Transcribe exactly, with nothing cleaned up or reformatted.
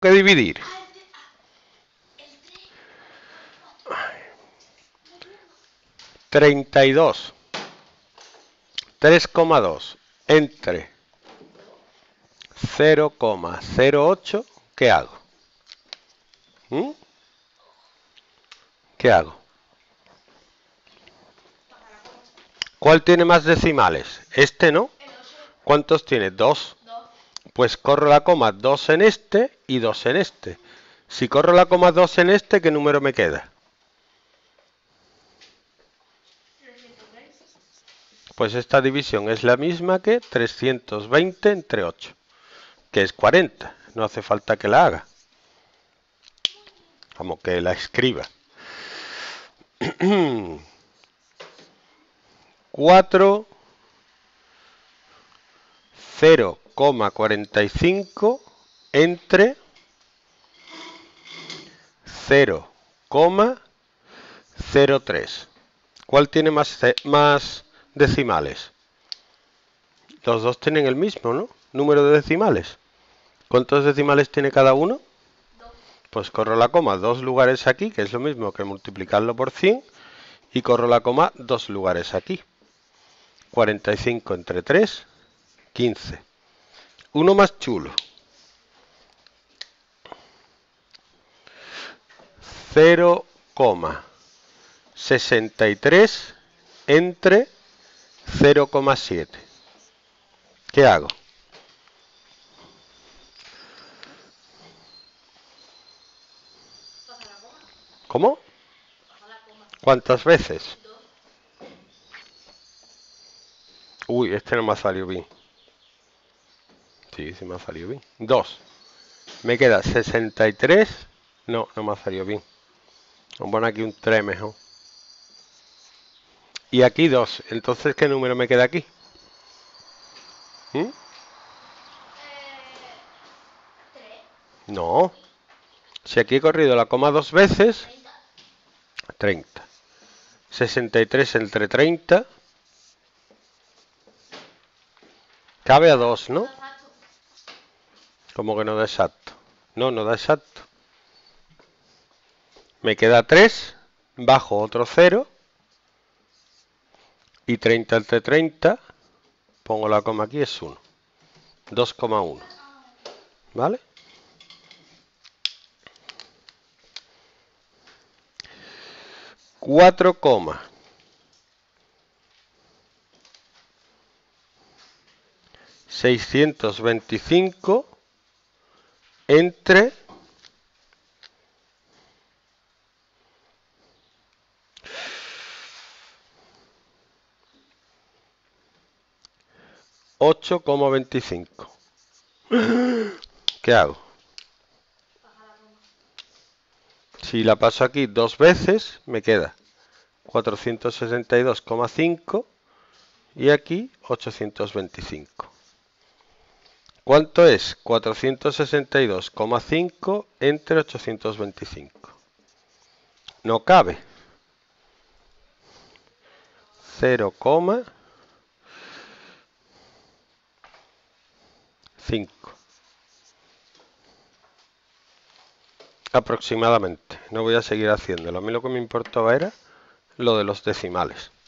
que dividir. treinta y dos. tres coma dos entre cero coma cero ocho, ¿qué hago? ¿Mm? ¿Qué hago? ¿Cuál tiene más decimales? Este, ¿no? ¿Cuántos tiene? Dos. Pues corro la coma dos en este y dos en este. Si corro la coma dos en este, ¿qué número me queda? Pues esta división es la misma que trescientos veinte entre ocho, que es cuarenta. No hace falta que la haga. Como que la escriba. cuatro, cero coma cuarenta y cinco entre cero coma cero tres. ¿Cuál tiene más, más decimales? Los dos tienen el mismo, ¿no? Número de decimales. ¿Cuántos decimales tiene cada uno? Dos. Pues corro la coma dos lugares aquí, que es lo mismo que multiplicarlo por cien, y corro la coma dos lugares aquí. cuarenta y cinco entre tres, quince. Uno más chulo. cero coma sesenta y tres entre cero coma siete. ¿Qué hago? ¿Cómo? ¿Cuántas veces? Uy, este no me ha salido bien. Sí, sí me ha salido bien. dos. Me queda sesenta y tres. No, no me ha salido bien. Vamos a poner aquí un tres mejor. Y aquí dos. Entonces, ¿qué número me queda aquí? ¿Mm? No. Si aquí he corrido la coma dos veces, treinta. sesenta y tres entre treinta. Cabe a dos, ¿no? Como que no da exacto. No, no da exacto. Me queda tres. Bajo otro cero. Y treinta entre treinta. Pongo la coma aquí, es uno. dos coma uno. ¿Vale? cuatro coma seiscientos veinticinco entre ocho coma veinticinco. ¿Qué hago? Si la paso aquí dos veces, me queda cuatrocientos sesenta y dos coma cinco y aquí ochocientos veinticinco. ¿Cuánto es cuatrocientos sesenta y dos coma cinco entre ochocientos veinticinco? No cabe. cero coma cinco. Aproximadamente. No voy a seguir haciéndolo. A mí lo que me importaba era lo de los decimales.